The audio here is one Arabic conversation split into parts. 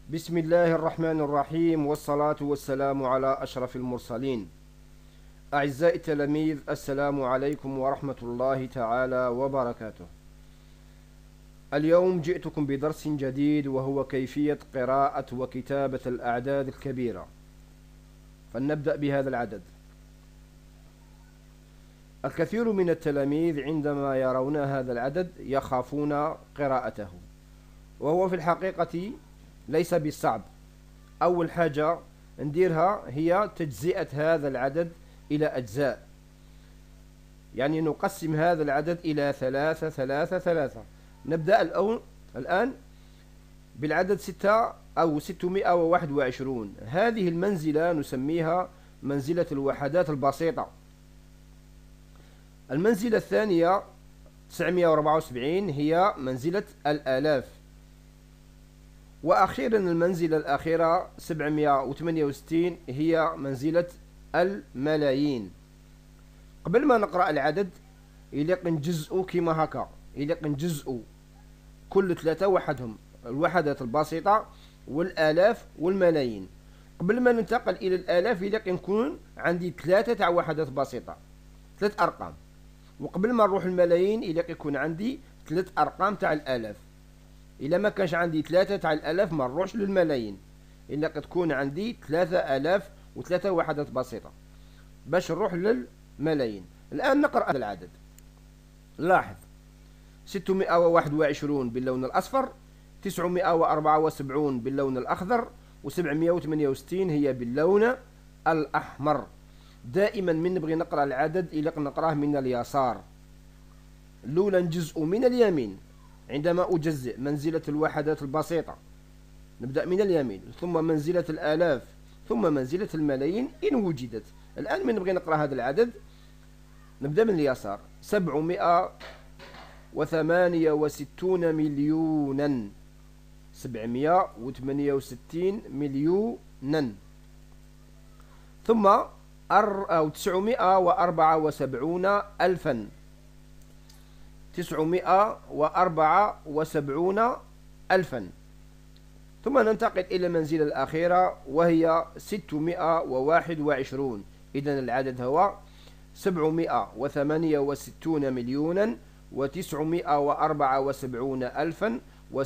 بسم الله الرحمن الرحيم، والصلاة والسلام على أشرف المرسلين. أعزائي التلاميذ، السلام عليكم ورحمة الله تعالى وبركاته. اليوم جئتكم بدرس جديد، وهو كيفية قراءة وكتابة الأعداد الكبيرة. فلنبدأ بهذا العدد. الكثير من التلاميذ عندما يرون هذا العدد يخافون قراءته، وهو في الحقيقة ليس بالصعب. أول حاجة نديرها هي تجزئة هذا العدد إلى أجزاء، يعني نقسم هذا العدد إلى ثلاثة ثلاثة ثلاثة. نبدأ الآن بالعدد 621. هذه المنزلة نسميها منزلة الوحدات البسيطة. المنزلة الثانية 974 هي منزلة الآلاف. وأخيرا المنزلة الأخيرة 768 هي منزلة الملايين. قبل ما نقرأ العدد يليق نجزء كما هكا، يليق نجزء كل ثلاثة وحدهم، الوحدات البسيطة والآلاف والملايين. قبل ما ننتقل إلى الآلاف يليق نكون عندي ثلاثة تاع وحدات بسيطة، ثلاث أرقام. وقبل ما نروح الملايين يليق يكون عندي ثلاث أرقام تاع الآلاف. إلا ما كانش عندي ثلاثة تاع الآلاف ما نروحش للملايين، إلا قد تكون عندي 3000 وثلاثة وحدات بسيطة باش نروح للملايين. الآن نقرأ هذا العدد. لاحظ 621 باللون الأصفر، 974 باللون الأخضر، و768 هي باللون الأحمر. دائما من نبغي نقرأ العدد إلا نقرأه من اليسار. الأولى نجزء من اليمين. عندما أجزئ منزلة الوحدات البسيطة نبدأ من اليمين، ثم منزلة الآلاف، ثم منزلة الملايين إن وجدت. الآن من نبغي نقرأ هذا العدد نبدأ من اليسار. 768 مليونا، 768 مليونا. ثم 974 ألفا، 974 ألفا. ثم ننتقل إلى المنزلة الأخيرة وهي 621. إذن العدد هو 768 مليونا و974 ألفا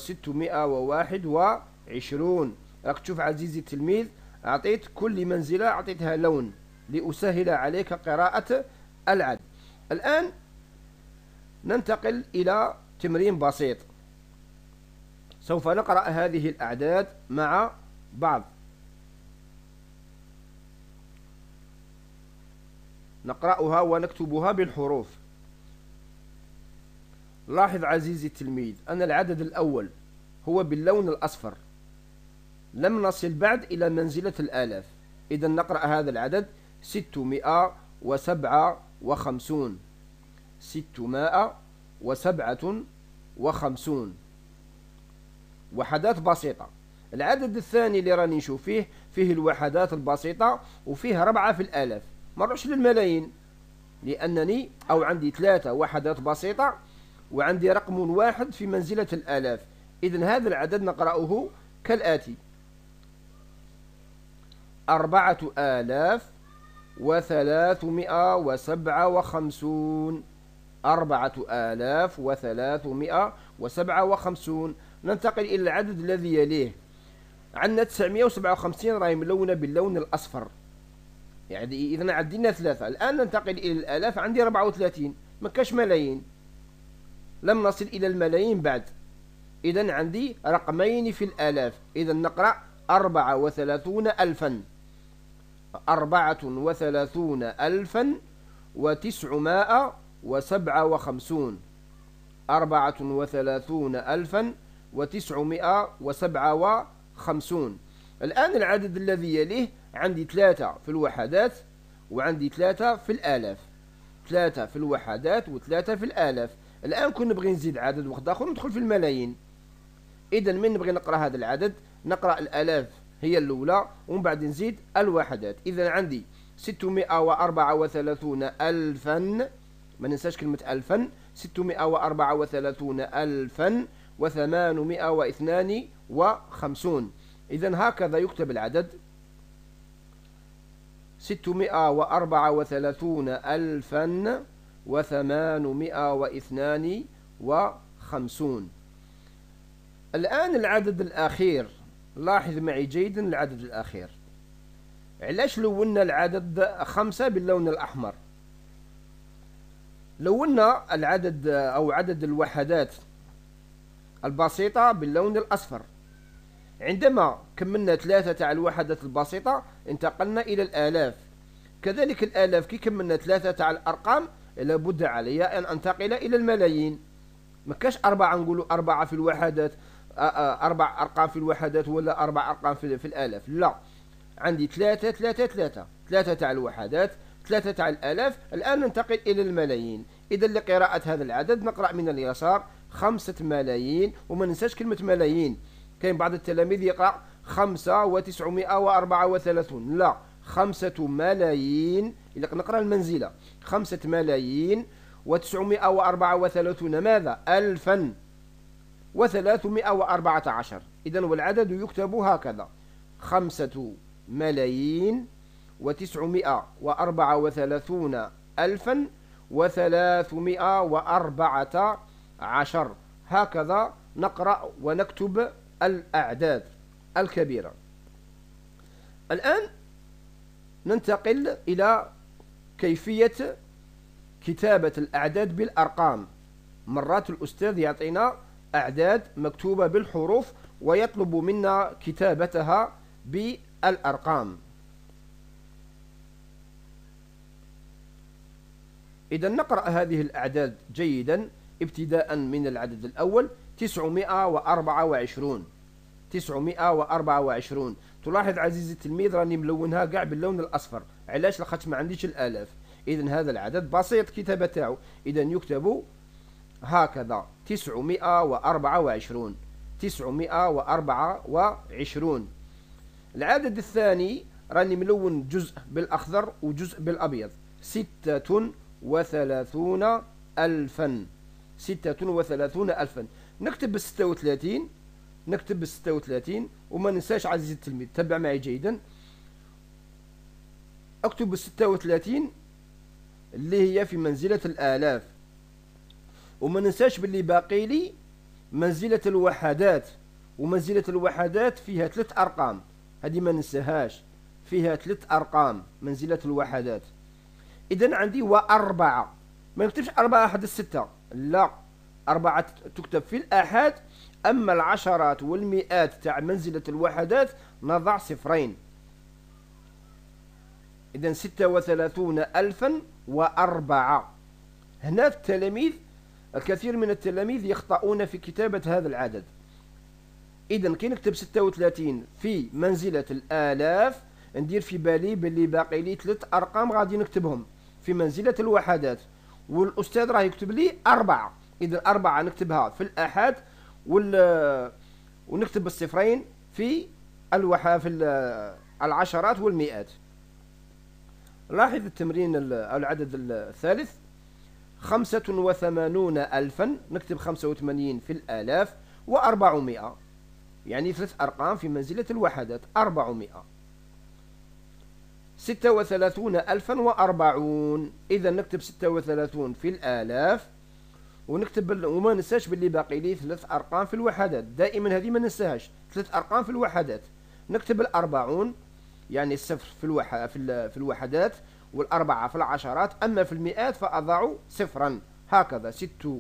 و621. راك تشوف عزيزي التلميذ، أعطيت كل منزلة أعطيتها لون لأسهل عليك قراءة العدد. الآن ننتقل إلى تمرين بسيط. سوف نقرأ هذه الأعداد مع بعض. نقرأها ونكتبها بالحروف. لاحظ عزيزي التلميذ أن العدد الأول هو باللون الأصفر، لم نصل بعد إلى منزلة الآلاف. إذا نقرأ هذا العدد 657، 657 وحدات بسيطة. العدد الثاني اللي راني نشوف فيه الوحدات البسيطة وفيه 4 في الآلاف. ما نروحش للملايين لأنني عندي 3 وحدات بسيطة وعندي رقم واحد في منزلة الآلاف. إذن هذا العدد نقرأه كالآتي: 4357. 4357. ننتقل إلى العدد الذي يليه. عندنا 957 راهي ملونة باللون الأصفر، يعني إذا عندنا 3. الآن ننتقل إلى الآلاف، عندي 34، ما كاش ملايين، لم نصل إلى الملايين بعد. إذا عندي رقمين في الآلاف. إذا نقرأ 34 ألفا، 34 ألفا و957. 34 ألفا و957. الآن العدد الذي يليه عندي 3 في الوحدات وعندي 3 في الآلاف، 3 في الوحدات و3 في الآلاف. الآن كنا نبغي نزيد عدد واحد آخر ندخل في الملايين. إذا من نبغي نقرأ هذا العدد نقرأ الآلاف هي الأولى ومن بعد نزيد الوحدات. إذا عندي 634 ألفا، ما ننساش كلمة ألفا، 634 ألفا و852. إذن هكذا يكتب العدد 634,852. الآن العدد الأخير، لاحظ معي جيدا العدد الأخير. علاش لونا العدد 5 باللون الأحمر؟ لونا العدد أو عدد الوحدات البسيطة باللون الأصفر. عندما كملنا 3 تاع الوحدات البسيطة انتقلنا إلى الآلاف. كذلك الآلاف كي كملنا 3 تاع الأرقام لابد علي أن أنتقل إلى الملايين. ما كاش 4 نقولوا 4 في الوحدات، 4 أرقام في الوحدات ولا 4 أرقام في الآلاف. لا، عندي 3 3 3 3 تاع الوحدات، 3 تاع الآلاف. الآن ننتقل إلى الملايين. إذا لقراءة هذا العدد نقرأ من اليسار 5 ملايين، وما ننساش كلمة ملايين. كاين بعض التلاميذ يقرأ 5,934. لا، 5 ملايين. إذا نقرأ المنزلة 5 ملايين و934 ماذا؟ 1314. إذن والعدد يكتب هكذا: 5 ملايين و934 ألفا و314. هكذا نقرأ ونكتب الأعداد الكبيرة. الآن ننتقل إلى كيفية كتابة الأعداد بالأرقام. مرات الأستاذ يعطينا أعداد مكتوبة بالحروف ويطلب منا كتابتها بالأرقام. إذا نقرأ هذه الأعداد جيدا، ابتداء من العدد الأول 924. 924. تلاحظ عزيزي التلميذ راني ملونها كاع باللون الأصفر. علاش؟ لخاطش ما عنديش الآلاف. إذن هذا العدد بسيط كتابة تاعو. إذن يكتب هكذا: 924. 924. العدد الثاني راني ملون جزء بالأخضر وجزء بالأبيض: 36 ألفا. 36 ألفا. نكتب 36. نكتب 36 وما ننساش عزيزي التلميذ، تبع معي جيدا. اكتب 36 اللي هي في منزلة الآلاف، وما ننساش باللي باقي لي منزلة الوحدات. ومنزلة الوحدات فيها 3 أرقام، هذه ما ننساهاش، فيها 3 أرقام منزلة الوحدات. إذن عندي وأربعة. ما نكتبش 4 حد 6، لا، 4 تكتب في الآحاد. أما العشرات والمئات تاع منزلة الوحدات نضع 0. إذن 36,004. هنا التلاميذ، الكثير من التلاميذ يخطئون في كتابة هذا العدد. إذن كي نكتب 36 في منزلة الآلاف ندير في بالي باللي باقي لي 3 أرقام غادي نكتبهم في منزلة الوحدات، والأستاذ راه يكتب لي 4. إذن 4 نكتبها في الآحاد، ونكتب الصفرين في العشرات والمئات. لاحظ التمرين أو العدد الثالث: 85 ألفا. نكتب 85 في الآلاف، و400، يعني 3 أرقام في منزلة الوحدات: 400. 36,040. إذا نكتب 36 في الآلاف، ونكتب وما ننساش باللي باقي لي 3 أرقام في الوحدات. دائما هذه ما ننساهاش، 3 أرقام في الوحدات. نكتب 40، يعني الصفر في الوحدات، والأربعة في العشرات. أما في المئات فأضع 0. هكذا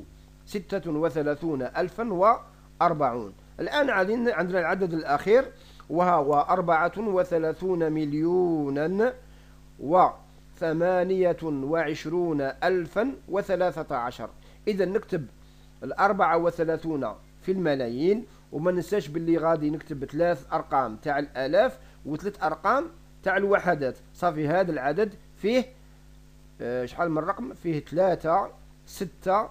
36,040. الآن عندنا العدد الأخير، وهو 34,028,013. إذا نكتب 34 في الملايين، وما ننساش باللي غادي نكتب 3 أرقام تاع الآلاف و3 أرقام تاع الوحدات. صافي هذا العدد فيه شحال من رقم؟ فيه 3 6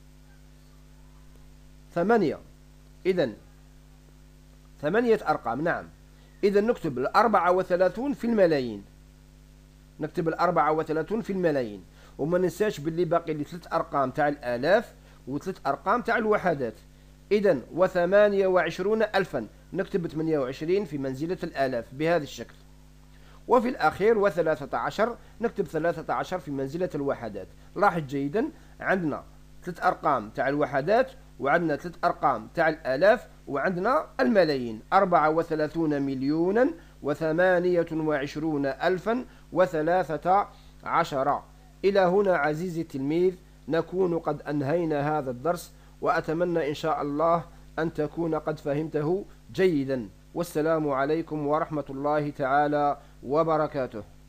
8. إذن 8 أرقام. نعم. إذا نكتب 34 في الملايين. نكتب 34 في الملايين، وما ننساش باللي باقي لي 3 أرقام تاع الآلاف و3 أرقام تاع الوحدات. إذن و28 ألفا. نكتب 28 في منزلة الآلاف بهذا الشكل. وفي الأخير و13 نكتب 13 في منزلة الوحدات. لاحظ جيدا، عندنا 3 أرقام تاع الوحدات، وعندنا 3 أرقام تاع الآلاف، وعندنا الملايين. 34 مليونا و28 ألفا و13. إلى هنا عزيزي التلميذ نكون قد أنهينا هذا الدرس، وأتمنى إن شاء الله أن تكون قد فهمته جيدا. والسلام عليكم ورحمة الله تعالى وبركاته.